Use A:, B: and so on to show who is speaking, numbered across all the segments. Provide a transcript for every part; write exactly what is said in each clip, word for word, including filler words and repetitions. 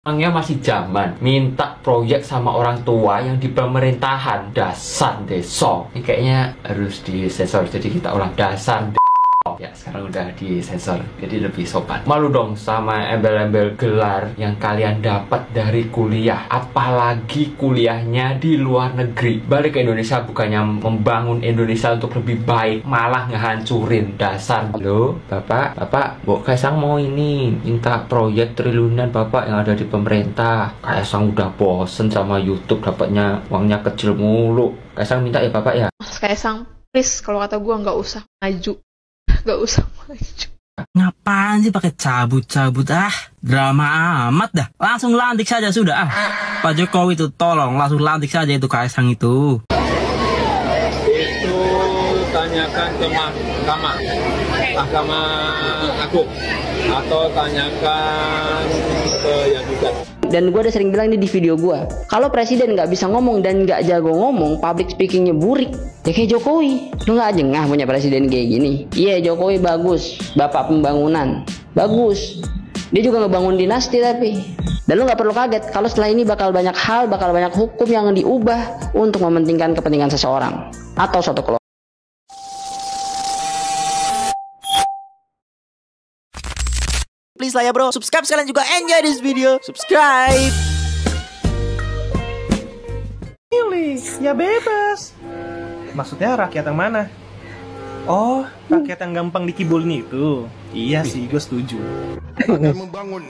A: Orangnya masih zaman minta proyek sama orang tua yang di pemerintahan. Dasar deso. Ini kayaknya harus disensor, jadi kita ulang. Dasar de ya, sekarang udah disensor, jadi lebih sopan. Malu dong sama embel-embel gelar yang kalian dapat dari kuliah, apalagi kuliahnya di luar negeri. Balik ke Indonesia bukannya membangun Indonesia untuk lebih baik, malah ngehancurin. Dasar. Halo bapak, bapak, Bu Kaisang mau ini minta proyek triliunan bapak yang ada di pemerintah. Kaisang udah bosen sama YouTube, dapatnya uangnya kecil mulu. Kaisang minta ya bapak ya.
B: Mas Kaisang, please, kalau kata gue nggak usah maju. Gak usah maju.
C: Ngapain sih pakai cabut-cabut, ah? Drama amat dah. Langsung lantik saja sudah, ah. Pak Jokowi itu tolong langsung lantik saja itu Kaisang itu.
D: Itu tanyakan ke Mahkamah Mahkamah Agung atau tanyakan ke yang gugat.
E: Dan gue udah sering bilang ini di video gue, kalau presiden nggak bisa ngomong dan nggak jago ngomong, public speakingnya burik, ya kayak Jokowi. Lu nggak jengah punya presiden kayak gini. Iya, yeah, Jokowi bagus, bapak pembangunan, bagus. Dia juga ngebangun dinasti tapi. Dan lu nggak perlu kaget kalau setelah ini bakal banyak hal, bakal banyak hukum yang diubah untuk mementingkan kepentingan seseorang atau suatu kelompok.
F: Please lah ya bro, subscribe sekalian juga enjoy this video. Subscribe.
G: Pilih, ya bebas. Maksudnya rakyat yang mana? Oh, rakyat yang gampang dikibulin itu. Iya sih, gue setuju.
H: Akan membangun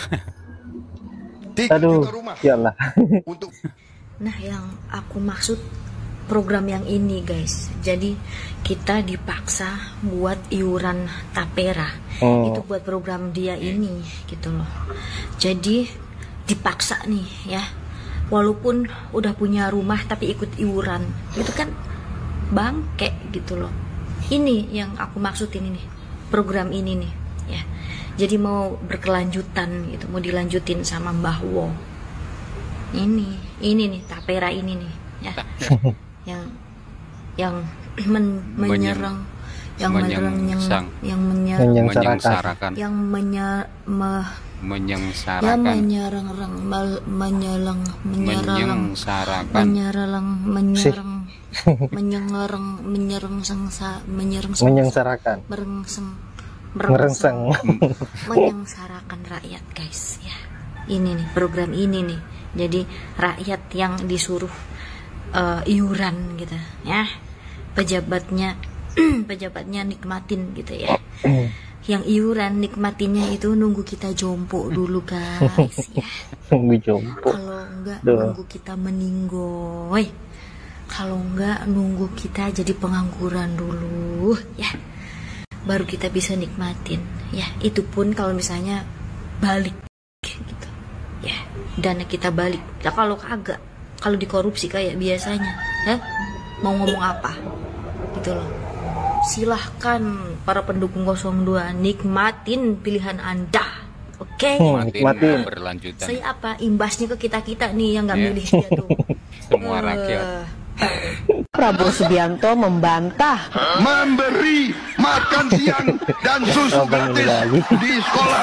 I: Aduh, iyalah.
H: Untuk
J: Nah, yang aku maksud program yang ini guys, jadi kita dipaksa buat iuran tapera. Oh. Itu buat program dia ini gitu loh. Jadi dipaksa nih ya, walaupun udah punya rumah tapi ikut iuran, itu kan bangke gitu loh. Ini yang aku maksudin ini, program ini nih ya. Jadi mau berkelanjutan gitu, mau dilanjutin sama Mbah Wo. Ini, ini nih tapera ini nih ya. yang yang men, menyerang yang menyerang yang yang menyengsarakan yang menye, me,
K: menyengsarakan
J: yang menyerang menyerang menyerang menyerang menyerang menyerang menyerang sengsa menyerang
I: menyengsarakan
J: merengseng
I: merengseng
J: menyengsarakan rakyat guys ya. Ini nih program ini nih, jadi rakyat yang disuruh Uh, iuran gitu ya, pejabatnya pejabatnya nikmatin gitu ya. Yang iuran nikmatinnya itu nunggu kita jompo dulu guys ya.
I: Nunggu jompo.
J: Kalau enggak Duh. nunggu kita meninggoy. Kalau enggak nunggu kita jadi pengangguran dulu ya. Baru kita bisa nikmatin ya. Itu pun kalau misalnya balik gitu ya, dana kita balik. Nah, kalau kagak, kalau dikorupsi kayak biasanya, ya, mau ngomong apa gitu loh. Silahkan para pendukung nol dua nikmatin pilihan Anda, oke? Okay?
I: Hmm, nikmatin.
K: Berlanjutan.
J: Saya apa imbasnya ke kita kita nih yang nggak yeah. milih dia tuh.
K: Semua rakyat.
L: Prabowo Subianto membantah
H: memberi makan siang dan susu gratis di sekolah.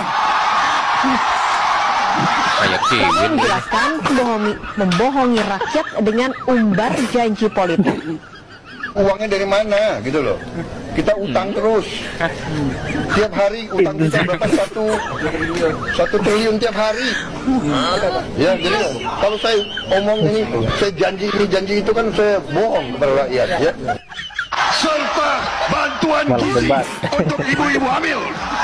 L: Prabowo menjelaskan membohongi, membohongi rakyat dengan umbar janji politik.
H: Uangnya dari mana gitu loh? Kita utang terus. Tiap hari utang kita berapa? Satu satu triliun tiap hari. Ya, jadi kalau saya omong ini, saya janji ini janji itu kan saya bohong kepada rakyat ya. Serta bantuan gizi untuk ibu-ibu hamil.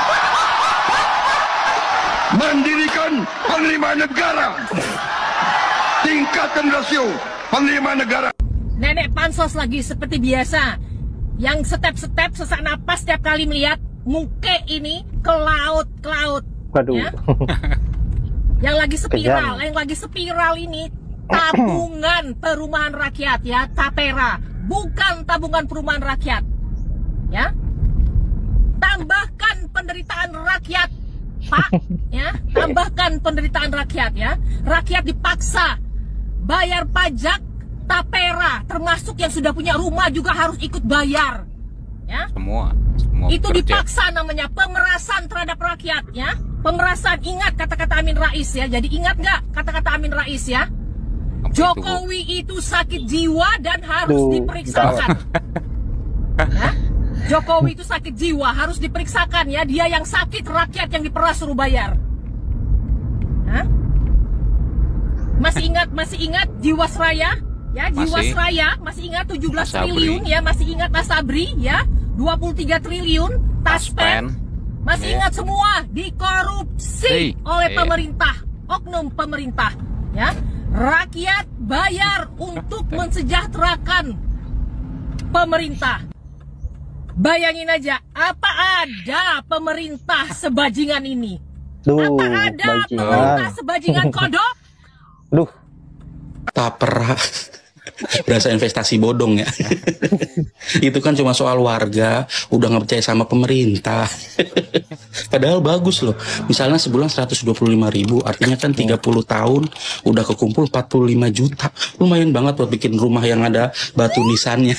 H: Mendirikan penerimaan negara, tingkatkan rasio penerimaan negara.
M: Nenek pansos lagi seperti biasa, yang step-step sesak napas setiap kali melihat muke ini ke laut ke laut.
I: Waduh.
M: Ya? Yang lagi spiral, yang lagi spiral ini tabungan perumahan rakyat ya, tapera, bukan tabungan perumahan rakyat. Ya, tambahkan penderitaan rakyat. Pak, ya, tambahkan penderitaan rakyat ya. Rakyat dipaksa bayar pajak tapera, termasuk yang sudah punya rumah juga harus ikut bayar. Ya.
K: Semua, semua
M: itu
K: kerja.
M: Dipaksa namanya pemerasan terhadap rakyat ya. pemerasan. Ingat kata-kata Amin Rais ya. Jadi ingat nggak kata-kata Amin Rais ya? Jokowi itu sakit jiwa dan harus
I: Duh,
M: diperiksakan. Ya? Jokowi itu sakit jiwa harus diperiksakan ya. Dia yang sakit, rakyat yang diperas suruh bayar. Hah? Masih ingat, masih ingat Jiwasraya? Ya, Jiwasraya masih ingat tujuh belas triliun ya, masih ingat Mas Sabri ya, dua puluh tiga triliun Taspen. Masih yeah. ingat semua dikorupsi hey. oleh yeah. pemerintah, oknum pemerintah ya. Rakyat bayar untuk mensejahterakan pemerintah. Bayangin aja, apa ada pemerintah sebajingan ini?
I: Duh,
M: apa ada
I: bajingan.
M: pemerintah sebajingan kodok?
I: Duh,
N: Tapera berasa investasi bodong ya. Itu kan cuma soal warga udah nggak percaya sama pemerintah. Padahal bagus loh, misalnya sebulan seratus dua puluh lima ribu, artinya kan tiga puluh tahun udah kekumpul empat puluh lima juta. Lumayan banget buat bikin rumah yang ada batu nisannya.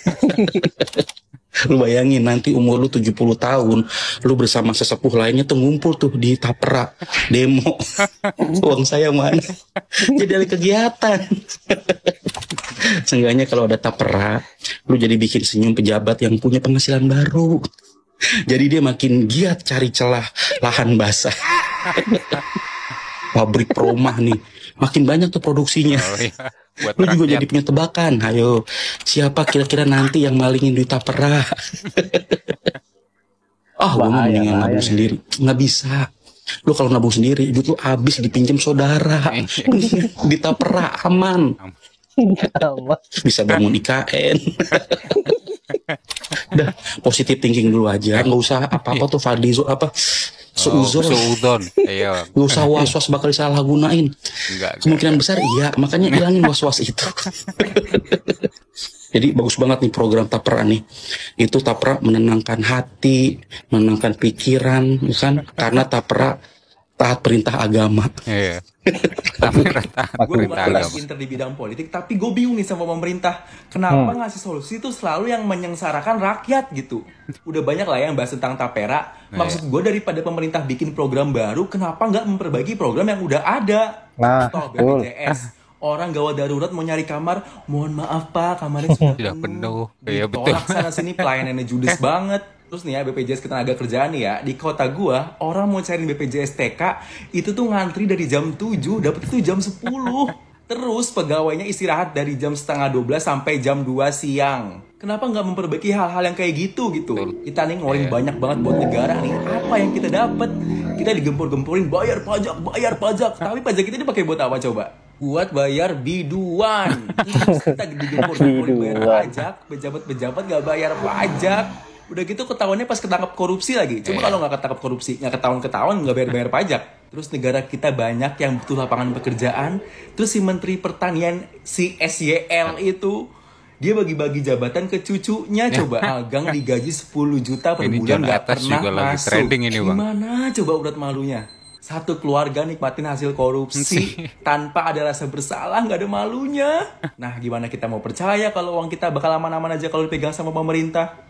N: Lu bayangin nanti umur lu tujuh puluh tahun, lu bersama sesepuh lainnya tuh ngumpul tuh di Tapera demo. Uang saya mana? Jadi ada kegiatan. Seenggaknya kalau ada Tapera, lu jadi bikin senyum pejabat yang punya penghasilan baru. Jadi dia makin giat cari celah lahan basah. Pabrik perumah nih, makin banyak tuh produksinya. Oh, iya. Lu juga rakyat. Jadi punya tebakan. Ayo, siapa kira-kira nanti yang malingin duit Tapera? Ah, oh, gue mau mendingan nabung sendiri. Nggak bisa. Lu kalau nabung sendiri, duit lu habis dipinjam saudara. Di Tapera aman. Bisa bangun I K N. Udah, positive thinking dulu aja. Nggak usah apa-apa tuh Fadlizo apa seuzon.
K: Oh, seuzon. Iya.
N: Nggak usah was-was bakal disalahgunain. Kemungkinan besar iya, makanya hilangin was-was itu. Jadi bagus banget nih program Tapera nih. Itu Tapera menenangkan hati, menenangkan pikiran, kan? Karena Tapera taat perintah agama.
K: Iya.
O: Gue bukan orang pinter di bidang politik, tapi gue bingung nih sama pemerintah. Kenapa hmm. ngasih solusi itu selalu yang menyengsarakan rakyat gitu? Udah banyak lah yang bahas tentang Tapera. Maksud gue daripada pemerintah bikin program baru, kenapa nggak memperbaiki program yang udah ada?
I: Nah,
O: Contoh B P J S. Orang gawat darurat mau nyari kamar, mohon maaf pak, kamarnya sudah
K: penuh.
O: Iya betul. Sana sini pelayanannya judes banget. Terus nih ya B P J S ketenaga kerjaan nih ya, di kota gua orang mau cari B P J S T K itu tuh ngantri dari jam tujuh, dapet itu jam sepuluh. Terus pegawainya istirahat dari jam setengah dua belas sampai jam dua siang. Kenapa nggak memperbaiki hal-hal yang kayak gitu gitu? Kita nih ngeluarin yeah. banyak banget buat negara nih. Apa yang kita dapat? Kita digempur-gempurin bayar pajak, bayar pajak. Tapi pajak kita dipakai buat apa coba? Buat bayar biduan. Terus kita digempur-gempurin bayar pajak, pejabat-pejabat nggak bayar pajak. Udah gitu ketahuannya pas ketangkap korupsi lagi. Coba yeah. kalau nggak ketangkap korupsi, nggak ketahuan-ketahuan nggak bayar-bayar pajak. Terus negara kita banyak yang butuh lapangan pekerjaan. Terus si Menteri Pertanian, si S Y L itu, dia bagi-bagi jabatan ke cucunya. Coba magang digaji sepuluh juta per
K: ini
O: bulan nggak pernah
K: juga lagi
O: masuk.
K: Trending ini, Bang.
O: Gimana coba urat malunya? Satu keluarga nikmatin hasil korupsi tanpa ada rasa bersalah, nggak ada malunya. Nah, gimana kita mau percaya kalau uang kita bakal aman-aman aja kalau dipegang sama pemerintah?